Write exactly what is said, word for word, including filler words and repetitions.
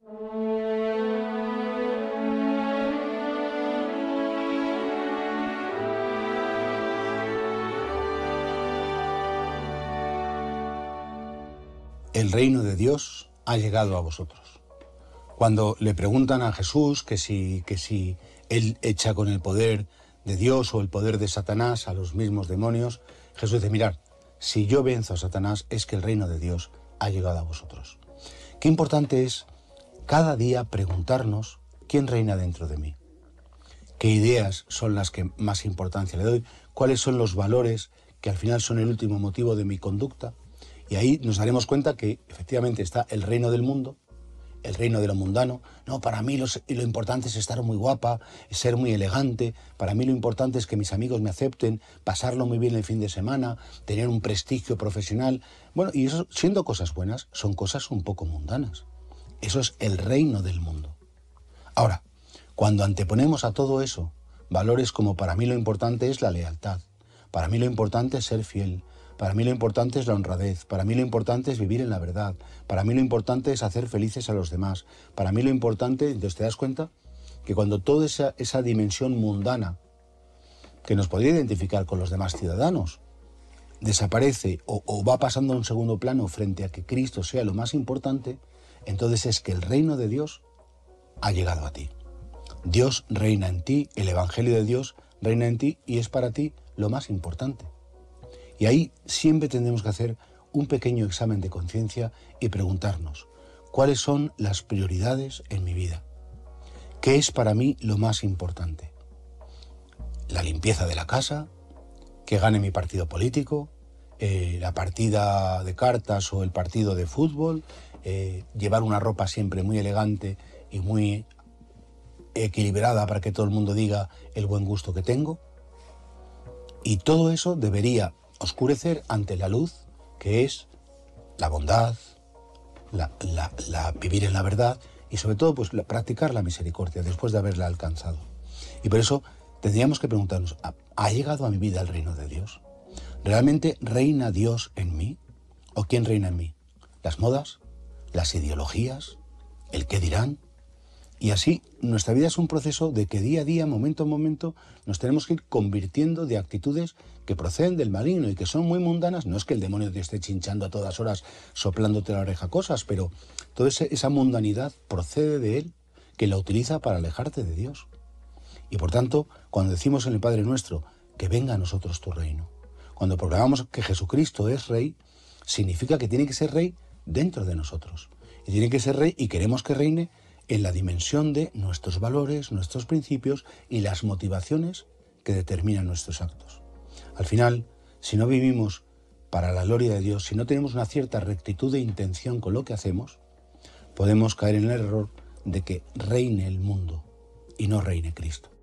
El reino de Dios ha llegado a vosotros. Cuando le preguntan a Jesús que si, que si él echa con el poder de Dios o el poder de Satanás a los mismos demonios, Jesús dice, mirad, si yo venzo a Satanás es que el reino de Dios ha llegado a vosotros. Qué importante es cada día preguntarnos quién reina dentro de mí, qué ideas son las que más importancia le doy, cuáles son los valores que al final son el último motivo de mi conducta. Y ahí nos daremos cuenta que efectivamente está el reino del mundo, el reino de lo mundano. No, para mí lo, lo importante es estar muy guapa, es ser muy elegante. Para mí lo importante es que mis amigos me acepten, pasarlo muy bien el fin de semana, tener un prestigio profesional. Bueno, y eso, siendo cosas buenas, son cosas un poco mundanas. Eso es el reino del mundo. Ahora, cuando anteponemos a todo eso valores como para mí lo importante es la lealtad, para mí lo importante es ser fiel, para mí lo importante es la honradez, para mí lo importante es vivir en la verdad, para mí lo importante es hacer felices a los demás, para mí lo importante, entonces te das cuenta que cuando toda esa, esa dimensión mundana que nos podría identificar con los demás ciudadanos desaparece o, o va pasando a un segundo plano frente a que Cristo sea lo más importante, entonces es que el reino de Dios ha llegado a ti. Dios reina en ti, el Evangelio de Dios reina en ti y es para ti lo más importante. Y ahí siempre tendremos que hacer un pequeño examen de conciencia y preguntarnos, ¿cuáles son las prioridades en mi vida? ¿Qué es para mí lo más importante? ¿La limpieza de la casa? ¿Que gane mi partido político? Eh, ¿La partida de cartas o el partido de fútbol? Eh, ¿Llevar una ropa siempre muy elegante y muy equilibrada para que todo el mundo diga el buen gusto que tengo? Y todo eso debería oscurecer ante la luz que es la bondad, la, la, la vivir en la verdad y sobre todo pues, la, practicar la misericordia después de haberla alcanzado. Y por eso tendríamos que preguntarnos, ¿ha llegado a mi vida el reino de Dios? ¿Realmente reina Dios en mí? ¿O quién reina en mí? ¿Las modas? ¿Las ideologías? ¿El qué dirán? Y así, nuestra vida es un proceso de que día a día, momento a momento, nos tenemos que ir convirtiendo de actitudes que proceden del maligno y que son muy mundanas. No es que el demonio te esté chinchando a todas horas, soplándote la oreja cosas, pero toda esa mundanidad procede de él, que la utiliza para alejarte de Dios. Y por tanto, cuando decimos en el Padre Nuestro, que venga a nosotros tu reino, cuando proclamamos que Jesucristo es Rey, significa que tiene que ser Rey dentro de nosotros. Y tiene que ser Rey y queremos que reine en la dimensión de nuestros valores, nuestros principios y las motivaciones que determinan nuestros actos. Al final, si no vivimos para la gloria de Dios, si no tenemos una cierta rectitud de intención con lo que hacemos, podemos caer en el error de que reine el mundo y no reine Cristo.